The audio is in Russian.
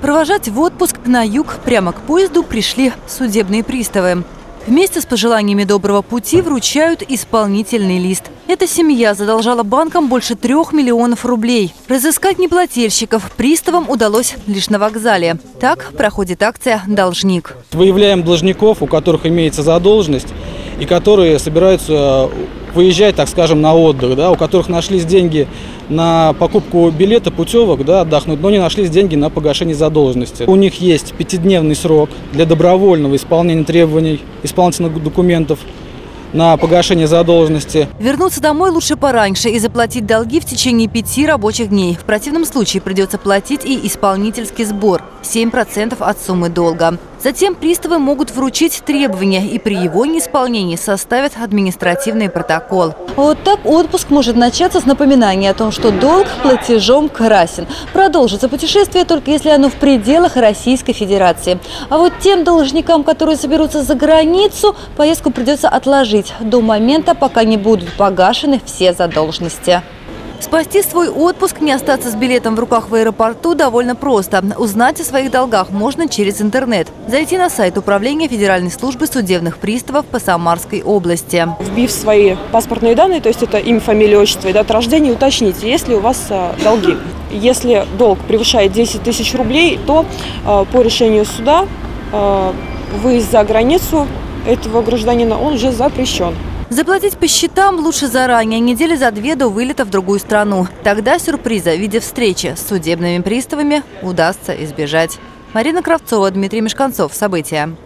Провожать в отпуск на юг прямо к поезду пришли судебные приставы. Вместе с пожеланиями доброго пути вручают исполнительный лист. Эта семья задолжала банкам больше 3 миллионов рублей. Разыскать неплательщиков приставам удалось лишь на вокзале. Так проходит акция «Должник». Выявляем должников, у которых имеется задолженность и которые собираются выезжать, так скажем, на отдых, у которых нашлись деньги на покупку билета, путевок, отдохнуть, но не нашлись деньги на погашение задолженности. У них есть 5-дневный срок для добровольного исполнения требований исполнительных документов на погашение задолженности. Вернуться домой лучше пораньше и заплатить долги в течение 5 рабочих дней. В противном случае придется платить и исполнительский сбор – 7% от суммы долга. Затем приставы могут вручить требования и при его неисполнении составят административный протокол. Вот так отпуск может начаться с напоминания о том, что долг платежом красен. Продолжится путешествие только если оно в пределах Российской Федерации. А вот тем должникам, которые соберутся за границу, поездку придется отложить до момента, пока не будут погашены все задолженности. Спасти свой отпуск, не остаться с билетом в руках в аэропорту довольно просто. Узнать о своих долгах можно через интернет. Зайти на сайт Управления Федеральной службы судебных приставов по Самарской области. Вбив свои паспортные данные, то есть это имя, фамилия, отчество и дата рождения, уточните, есть ли у вас долги. Если долг превышает 10 тысяч рублей, то по решению суда выезд за границу этого гражданина он уже запрещен. Заплатить по счетам лучше заранее, недели за 2 до вылета в другую страну. Тогда сюрприза в виде встречи с судебными приставами удастся избежать. Марина Кравцова, Дмитрий Мешканцов. События.